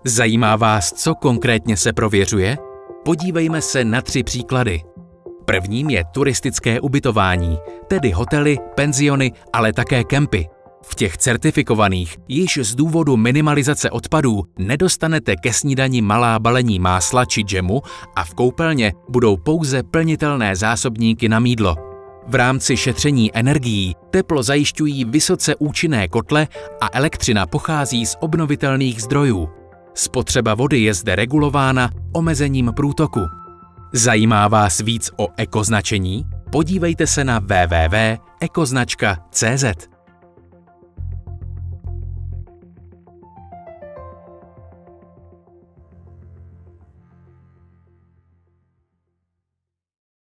Zajímá vás, co konkrétně se prověřuje? Podívejme se na 3 příklady. Prvním je turistické ubytování, tedy hotely, penziony, ale také kempy. V těch certifikovaných již z důvodu minimalizace odpadů nedostanete ke snídani malá balení másla či džemu a v koupelně budou pouze plnitelné zásobníky na mýdlo. V rámci šetření energií teplo zajišťují vysoce účinné kotle a elektřina pochází z obnovitelných zdrojů. Spotřeba vody je zde regulována omezením průtoku. Zajímá vás víc o ekoznačení? Podívejte se na www.ekoznačka.cz.